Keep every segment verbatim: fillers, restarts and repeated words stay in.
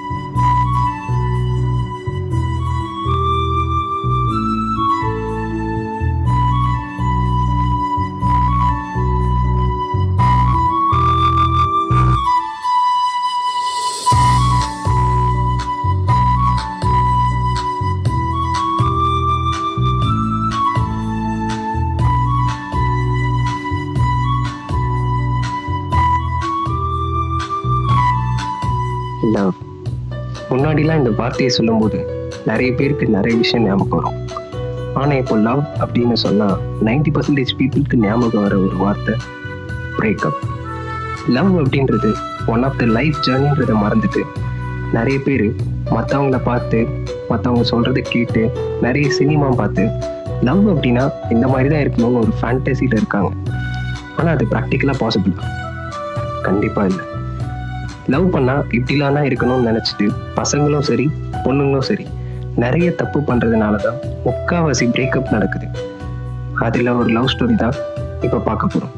முன்னாடிலாம் இந்த வார்த்தையை சொல்லும்போது நிறைய பேருக்கு நிறைய விஷயம் ஞாபகம் வரும். ஆனால் இப்போ லவ் அப்படின்னு சொன்னால் நைன்டி பர்சன்டேஜ் பீப்புளுக்கு ஞாபகம் வர ஒரு வார்த்தை பிரேக்கப். லவ் அப்படின்றது ஒன் ஆஃப் த லைஃப் ஜேர்னின்றதை மறந்துட்டு நிறைய பேர் மற்றவங்கள பார்த்து மற்றவங்க சொல்கிறத கேட்டு நிறைய சினிமா பார்த்து லவ் அப்படின்னா இந்த மாதிரி தான் இருக்கணும்னு ஒரு ஃபேண்டசியில் இருக்காங்க. ஆனால் அது ப்ராக்டிக்கலாக பாசிபிள் கண்டிப்பாக இல்லை. லவ் பண்ணால் இப்படிலாம் தான் இருக்கணும்னு நினச்சிட்டு பசங்களும் சரி பொண்ணுங்களும் சரி நிறைய தப்பு பண்ணுறதுனால தான் முக்கால்வாசி பிரேக்கப் நடக்குது. அதில் ஒரு லவ் ஸ்டோரி தான் இப்போ பார்க்க போகிறோம்.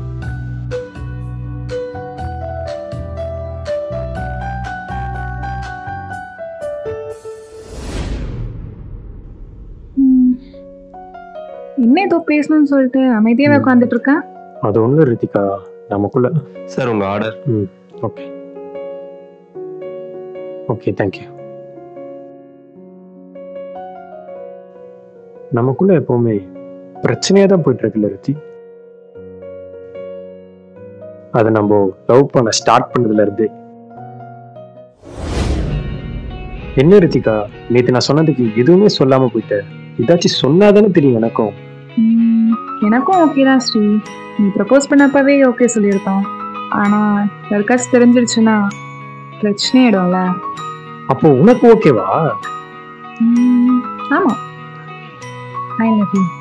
என்ன ஏதோ பேசணும்னு சொல்லிட்டு அமைதியாவே உட்காந்துட்டு இருக்கேன். அது ஒன்றும் ரித்திகா, நமக்குள்ள சார் உங்கள் ஆர்டர். ம் ஓகே ஓகே தேங்க்யூ. நமக்குள்ள எப்பவுமே பிரச்சனையா தான் போயிட்டு இருக்குல்ல ரித்தி. அதை நம்ம லவ் பண்ண ஸ்டார்ட் பண்ணதுல இருந்தே. என்ன ரித்திகா, நேற்று நான் சொன்னதுக்கு எதுவுமே சொல்லாம போயிட்டேன். ஏதாச்சும் சொன்னாதானே தெரியும் எனக்கும். எனக்கும் ஓகே தான் ஸ்ரீ. நீ ப்ரப்போஸ் பண்ணப்பவே ஓகே சொல்லியிருப்பான். ஆனா யாருக்காச்சும் தெரிஞ்சிருச்சுன்னா பிரச்சனை ஆயிடும்ல. அப்போ உனக்கு ஓகேவா? ஆமா, ஐ லவ் யூ.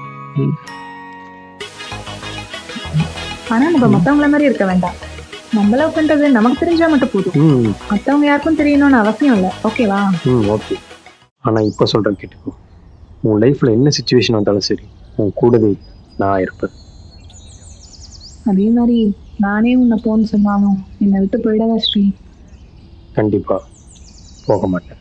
ஆனா நம்ம மத்தவங்கள மாதிரி இருக்க வேண்டாம். நம்ம லவ் பண்றது நமக்கு தெரிஞ்சா மட்டும் போதும். மத்தவங்க யாருக்கும் தெரியணும்னு அவசியம் இல்லை. ஓகேவா? ம் ஓகே. ஆனா இப்போ சொல்றேன் கேட்டுக்கோ. உன் லைஃப்ல என்ன சிச்சுவேஷன் வந்தாலும் சரி, உன் கூடவே நான் இருப்பேன். அதே மாதிரி நானே உன்னை போன்னு சொன்னாலும் என்னை விட்டு போயிடாதா ஸ்ரீ? கண்டிப்பா போக மாட்டேன்.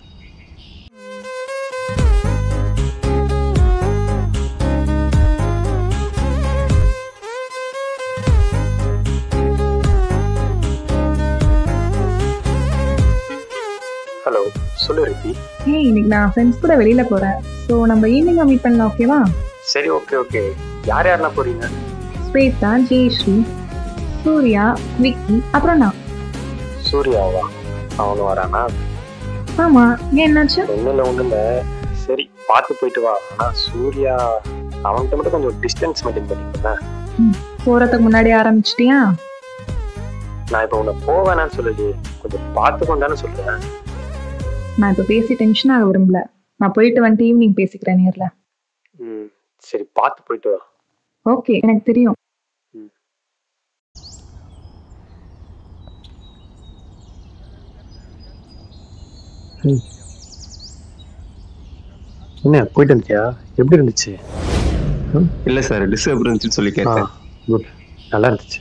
ஹலோ, சொல்லு ரித்தி. ஏய், இன்னைக்கு நான் ஃப்ரெண்ட்ஸ் கூட வெளியில போறேன். ஸோ நம்ம ஈவினிங் மீட் பண்ணலாம், ஓகேவா? சரி ஓகே ஓகே. யார் யாரெல்லாம் போறீங்க? ஸ்வேதா, ஜெயஸ்ரீ, சூர்யா, விக்கி, அப்புறம் நான். சூர்யாவா? அவனும் வரானா? ஆமா, ஏன் என்னாச்சு? ஒன்றும் இல்லை ஒன்றும் இல்லை. சரி பார்த்து போயிட்டு வா. ஆனால் சூர்யா அவன்கிட்ட மட்டும் கொஞ்சம் டிஸ்டன்ஸ் மெயின்டைன் பண்ணிக்கலாம். போறதுக்கு முன்னாடி ஆரம்பிச்சிட்டியா? நான் இப்போ உன்னை போவேனான்னு சொல்லலையே, கொஞ்சம் பார்த்துக்கொண்டான்னு சொல்றேன். நான் இப்போ பேசி டென்ஷன் ஆக விரும்பல. நான் போயிட்டு வந்துட்டு ஈவினிங் பேசிக்கிறேன் நேர்ல. ம் சரி, பார்த்து போயிட்டு வா. ஓகே, எனக்கு தெரியும். என்ன போயிட்டு இருந்தியா? எப்படி இருந்துச்சு? இல்லை சார், டிஸ்டர்ப் இருந்துச்சுன்னு சொல்லி கேட்டேன். குட், நல்லா இருந்துச்சு.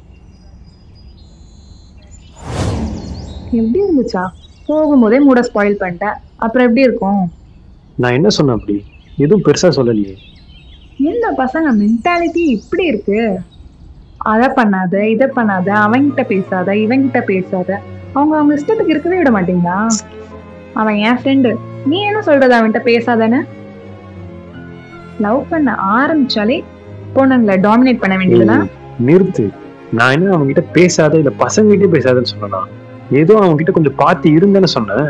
எப்படி இருந்துச்சா? போகும்போதே மூட ஸ்பாயில் பண்ணிட்டேன், அப்புறம் எப்படி இருக்கும்? நான் என்ன சொன்னேன் அப்படி? எதுவும் பெருசா சொல்லலையே. என்ன பசங்க மென்டாலிட்டி இப்படி இருக்கு? அதை பண்ணாத, இதை பண்ணாத, அவங்கிட்ட பேசாத, இவங்கிட்ட பேசாத, அவங்க அவங்க இஷ்டத்துக்கு இருக்கவே விட மாட்டீங்களா? அவன் என் ஃப்ரெண்டு, நீ என்ன சொல்றது அவன்கிட்ட பேசாதானே? லவ் பண்ண ஆரம்பிச்சாலே பொண்ணுங்களை டாமினேட் பண்ண வேண்டியதுதான். நிறுத்து. நான் என்ன அவங்க கிட்ட பேசாத இல்ல பசங்க கிட்டே பேசாதன்னு சொன்னா? ஏதோ அவங்க கிட்ட கொஞ்சம் பார்த்து இருந்தேன்னு சொன்னேன்.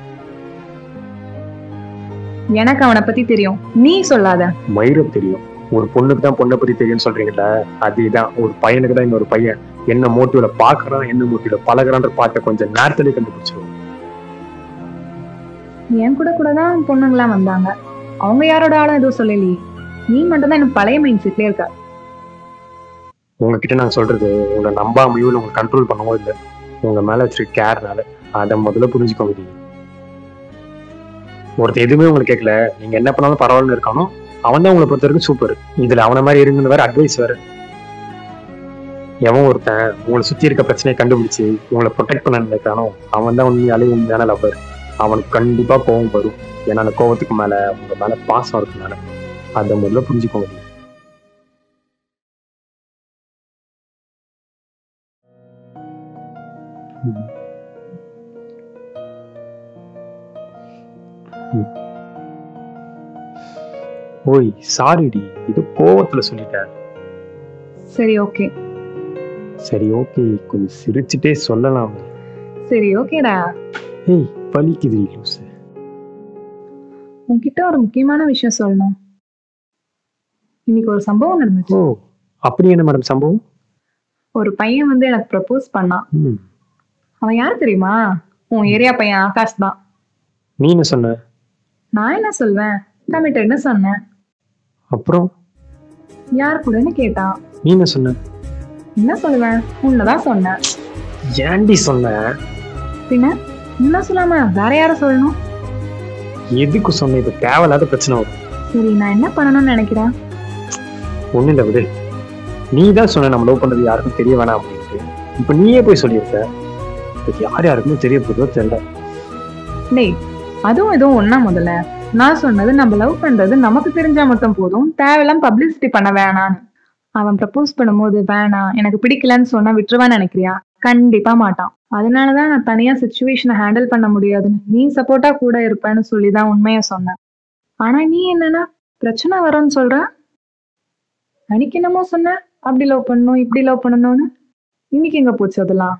எனக்கு அவனை பத்தி தெரியும், நீ சொல்லாத. மயிரம் தெரியும். ஒரு பொண்ணுக்கு தான் பொண்ணை பத்தி தெரியும்னு சொல்றீங்களா? அதுதான் ஒரு பையனுக்கு தான் இன்னொரு பையன் என்ன மோட்டிவ்ல பாக்குறான், என்ன மோட்டிவ்ல பழகுறான்ற பார்த்த கொஞ்சம் நேரத்திலே கண்டுபிடிச்சிருவோம். என் கூட கூட தான் பொண்ணுங்களாம் வந்தாங்க, அவங்க யாரோட ஆளும் எதுவும் சொல்லலையே. நீ மட்டும் தான் எனக்கு பழைய மைண்ட் செட்லயே இருக்க. உங்ககிட்ட நான் சொல்றது உங்களை நம்பாமையோ இல்லை உங்களை கண்ட்ரோல் பண்ணவோ இல்லை, உங்க மேல வச்சிருக்க கேர்னால. அதை முதல்ல புரிஞ்சுக்க முடியும். ஒருத்தர் எதுவுமே உங்களுக்கு கேட்கல, நீங்க என்ன பண்ணாலும் பரவாயில்லன்னு இருக்கானோ அவன் தான் உங்களை பொறுத்த வரைக்கும் சூப்பர். இதுல அவனை மாதிரி இருங்கன்னு வேற அட்வைஸ் வேற. எவன் ஒருத்தன் உங்களை சுத்தி இருக்க பிரச்சனையை கண்டுபிடிச்சு உங்களை ப்ரொடெக்ட் பண்ண நினைக்கிறானோ அவன் தான் உண்மையாலே உண்மையான லவ்வர். அவனுக்கு கண்டிப்பா கோவம் வரும். ஏன்னா அந்த கோவத்துக்கு மேல உங்க மேல பாசம் இருக்குனால அதை முதல்ல புரிஞ்சுக்கோங்க. ஓய் சாரிடி, இது கோவத்துல சொல்லிட்டேன். சரி ஓகே. சரி ஓகே, கொஞ்சம் சிரிச்சுட்டே சொல்லலாம். சரி ஓகேடா. ஏய் பலிக்குது லூசு. உன்கிட்ட ஒரு முக்கியமான விஷயம் சொல்லணும். இன்னைக்கு ஒரு சம்பவம் நடந்துச்சு. ஓ அப்படி என்ன மேடம் சம்பவம்? ஒரு பையன் வந்து எனக்கு ப்ரப்போஸ் பண்ணான். அவன் யார் தெரியுமா? உன் ஏரியா பையன் ஆகாஷ் தான். நீ என்ன சொன்ன? நான் என்ன சொல்வேன், கமிட்டட்னு சொன்னேன். அப்புறம் யார் கூடன்னு கேட்டான். நீ என்ன சொன்ன? என்ன சொல்லுவேன், உன்னதான் சொன்னேன். ஏன்டி சொன்ன? பின்ன என்ன சொல்லாம வேற யார சொல்லணும்? எதுக்கு சொன்ன? இப்ப தேவையில்லாத பிரச்சனை வரும். சரி நான் என்ன பண்ணணும்னு நினைக்கிறேன்? ஒண்ணு இல்ல விடு. நீ தான் சொன்ன நம்ம லவ் பண்ணது யாருக்கும் தெரிய வேணாம் அப்படின்ட்டு. இப்ப நீயே போய் சொல்லியிருக்க. இப்ப யார் யாருக்குமே தெரிய போதோ தெரியல. டேய் அதுவும் எதுவும் ஒன்னா. முதல்ல நான் சொன்னது நம்ம லவ் பண்றது நமக்கு தெரிஞ்சா மட்டும் போதும், தேவையில்லாம் பப்ளிசிட்டி பண்ண வேணான்னு. அவன் ப்ரப்போஸ் பண்ணும்போது வேணாம் எனக்கு பிடிக்கலன்னு சொன்னா விட்டுருவான்னு நினைக்கிறியா? கண்டிப்பா மாட்டான். அதனாலதான் நான் தனியா சிச்சுவேஷனை ஹேண்டில் பண்ண முடியாதுன்னு நீ சப்போர்ட்டா கூட இருப்பேன்னு சொல்லிதான் உண்மைய சொன்னேன். ஆனா நீ என்னன்னா பிரச்சனை வரும்னு சொல்ற. அன்னைக்கு என்னமோ சொன்ன அப்படி லவ் பண்ணணும் இப்படி லவ் பண்ணணும்னு. இன்னைக்கு எங்க போச்சு அதெல்லாம்?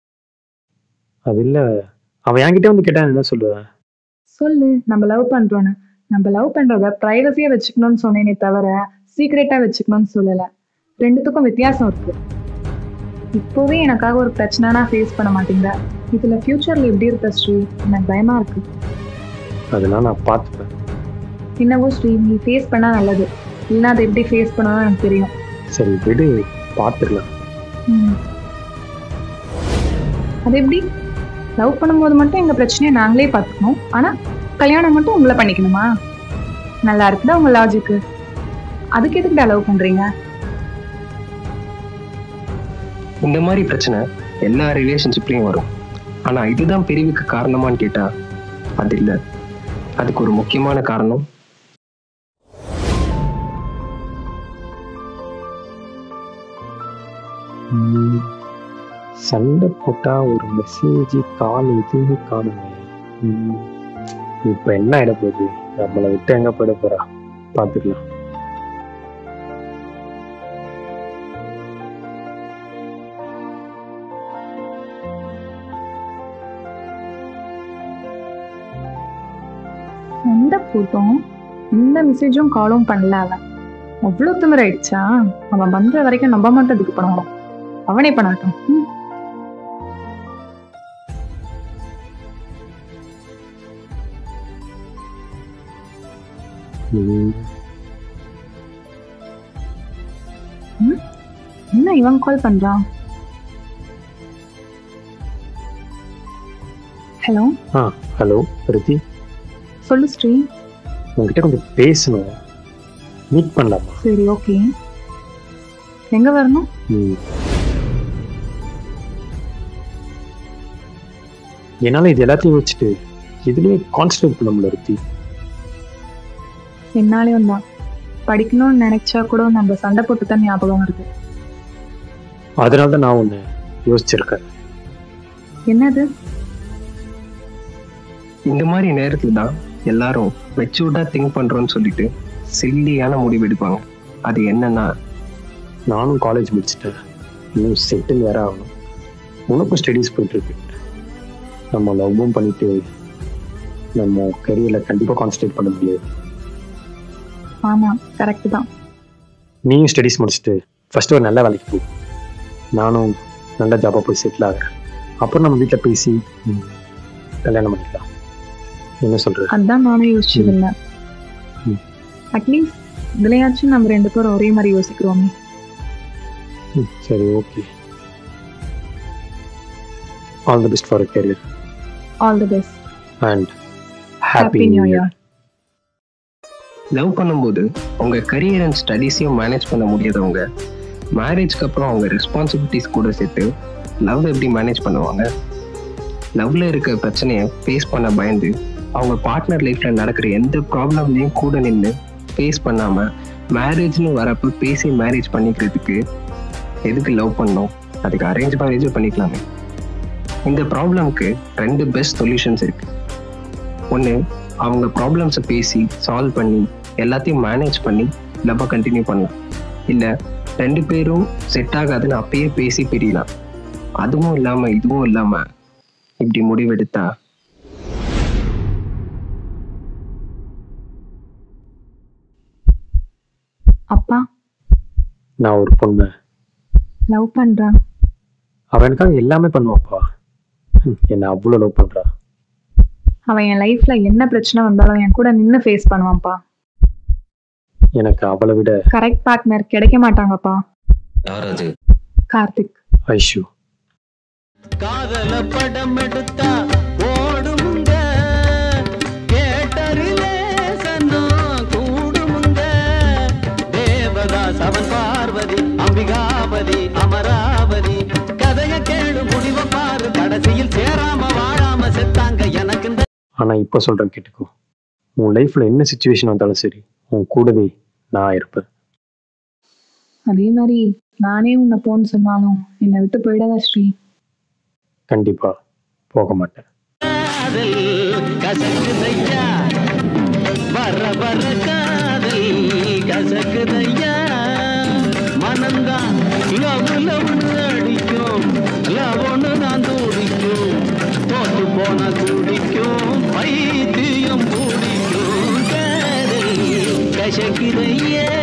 அது இல்ல, அவன் என்கிட்ட வந்து கேட்டா என்ன சொல்லுவேன்? சொல்லு நம்ம லவ் பண்றோன்னு. நம்ம லவ் பண்றத பிரைவசியா வச்சுக்கணும்னு சொன்னேனே தவிர சீக்ரெட்டா வச்சுக்கணும்னு சொல்லல. ரெண்டுத்துக்கும் வித்தியாசம் இருக்கு. இப்போவே எனக்காக ஒரு பிரச்சனைனா ஃபேஸ் பண்ண மாட்டேங்கிற. இதுல ஃபியூச்சர்ல எப்படி இருக்க ஸ்ரீ? எனக்கு பயமா இருக்கு. அதெல்லாம் நான் பார்த்துப்பேன். என்னவோ ஸ்ரீ நீ ஃபேஸ் பண்ணா நல்லது. இல்லைன்னா அதை எப்படி ஃபேஸ் பண்ணணும்னு எனக்கு தெரியும். சரி விடு, பார்த்துக்கலாம். அது எப்படி? லவ் பண்ணும்போது மட்டும் எங்க பிரச்சனையை நாங்களே பார்த்துக்கணும், ஆனா கல்யாணம் மட்டும் உங்களை பண்ணிக்கணுமா? நல்லா இருக்குதா உங்க லாஜிக்கு? அதுக்கு எதுக்குடா லவ் பண்றீங்க? இந்த மாதிரி பிரச்சனை எல்லா ரிலேஷன்ஷிப்லயும் வரும். ஆனா இதுதான் பிரிவுக்கு காரணமான்னு கேட்டா அது இல்லை. அதுக்கு ஒரு முக்கியமான காரணம் சண்டை போட்டா ஒரு மெசேஜ் கால் எதுவுமே காணுமே. இப்ப என்ன ஆயிட போகுது? நம்மளை விட்டு எங்க போயிட போறா? பாத்துக்கலாம். சண்டை போட்டோம், எந்த மெசேஜும் காலும் பண்ணல. அவன் அவ்வளவு திமிராயிடுச்சா? அவன் பண்ற வரைக்கும் நம்ப மட்டும் இதுக்கு பண்ணணும். அவனே பண்ணட்டும். என்ன இவன் கால் பண்றான்? ஹலோ. Ah hello Riddhi. சொல்லு ஸ்ரீ. உங்ககிட்ட கொஞ்சம் பேசணும். மீட் பண்ணலாமா? சரி ஓகே. எங்க வரணும்? என்னால இது எல்லாத்தையும் வச்சுட்டு எதுலயுமே கான்சன்ட்ரேட் பண்ண முடியல ரித்தி. என்னாலையும் தான். படிக்கணும்னு நினைச்சா கூட நம்ம சண்டை போட்டு தான் ஞாபகம் வருது. அதனால தான் நான் ஒண்ணு யோசிச்சிருக்கேன். என்னது? இந்த மாதிரி நேரத்துல தான் எல்லாரும் மெச்சூர்டா திங்க் பண்றோம்னு சொல்லிட்டு சில்லியான முடிவு எடுப்பாங்க. அது என்னன்னா, நானும் காலேஜ் முடிச்சுட்டேன், இன்னும் செட்டில் வேற ஆகணும். உனக்கும் ஸ்டடீஸ் போயிட்டு இருக்கு. நம்ம லவ்வும் பண்ணிட்டு நம்ம கரியர்ல கண்டிப்பா கான்சன்ட்ரேட் பண்ண முடியாது. ஆமா கரெக்ட் தான். நீயும் ஸ்டடீஸ் முடிச்சுட்டு ஃபர்ஸ்ட் ஒரு நல்ல வேலைக்கு போ. நானும் நல்ல ஜாபா போய் செட்டில் ஆகிறேன். அப்புறம் நம்ம வீட்டில் பேசி கல்யாணம் பண்ணிக்கலாம். என்ன சொல்ற? அதான் நானும் யோசிச்சிருந்தேன். அட்லீஸ்ட் இதுலயாச்சும் நம்ம ரெண்டு பேரும் ஒரே மாதிரி யோசிக்கிறோமே. சரி okay. All the best for your career. All the best and happy new year. Love பண்ணும்போது உங்க கரியர் அண்ட் ஸ்டடீஸையும் மேனேஜ் பண்ண முடியாதவங்க மேரேஜ்க்கு அப்புறம் அவங்க ரெஸ்பான்சிபிலிட்டிஸ் கூட சேர்த்து லவ் எப்படி மேனேஜ் பண்ணுவாங்க? லவ்ல இருக்க பிரச்சனையை ஃபேஸ் பண்ண பயந்து அவங்க பார்ட்னர் லைஃப்ல நடக்கிற எந்த ப்ராப்ளம்லையும் கூட நின்று ஃபேஸ் பண்ணாம மேரேஜ்னு வரப்ப பேசி மேரேஜ் பண்ணிக்கிறதுக்கு எதுக்கு லவ் பண்ணோம், அதுக்கு அரேஞ்ச் மேரேஜும் பண்ணிக்கலாமே. இந்த ப்ராப்ளம்க்கு ரெண்டு பெஸ்ட் சொல்யூஷன்ஸ் இருக்கு. ஒன்று, அவங்க ப்ராப்ளம்ஸை பேசி சால்வ் பண்ணி எல்லாத்தையும் மேனேஜ் பண்ணி லவ்வை கண்டினியூ பண்ணலாம். இல்லை ரெண்டு பேரும் செட் ஆகாதுன்னு அப்பயே பேசி பிரியலாம். அதுவும் இல்லாமல் இதுவும் இல்லாமல் இப்படி முடிவெடுத்தா அப்பா நான் ஒரு பொண்ணு லவ் பண்றான். அவன் எனக்காக எல்லாமே பண்ணுவாப்பா. என்ன அவ்வளோ லவ் பண்றா. அவன் என் லைஃப்ல என்ன பிரச்சனை வந்தாலும் என் கூட நின்று ஃபேஸ் பண்ணுவான்ப்பா. எனக்கு அவளை விட கரெக்ட் பார்ட்னர் கிடைக்க மாட்டாங்கப்பா. யார் அது? கார்த்திக். ஐஷு. காதல படம் எடுத்தா ஓடுமுங்க, கேட்டரிலே சன்னா கூடுமுங்க. தேவதாஸ் அவன் பார்வதி, அம்பிகாபதி அமராவதி. கதைய கேடு முடிவ பாரு, கடைசியில் சேராம வாழாம செத்தாங்க எனக்கு. ஆனா இப்ப சொல்றேன் கேட்டுக்கோ. உன் லைஃப்ல என்ன சுச்சுவேஷன் வந்தாலும் சரி, உன் கூடவே நான் இருப்பேன். அதே மாதிரி நானே உன்னை போன்னு சொன்னாலும் என்னை விட்டு போயிடாதா ஸ்ரீ? கண்டிப்பா போக மாட்டேன். கசக்குதையா வர வர காதல் கசக்குதையா. மனந்தான் லவ் லவ்னு அடிக்கும், லவ்னு நான் துடிக்கும். தோத்து போன துடிக்கும், பைத்தியம் பிடிக்கும். காதல் கசக்குதையா.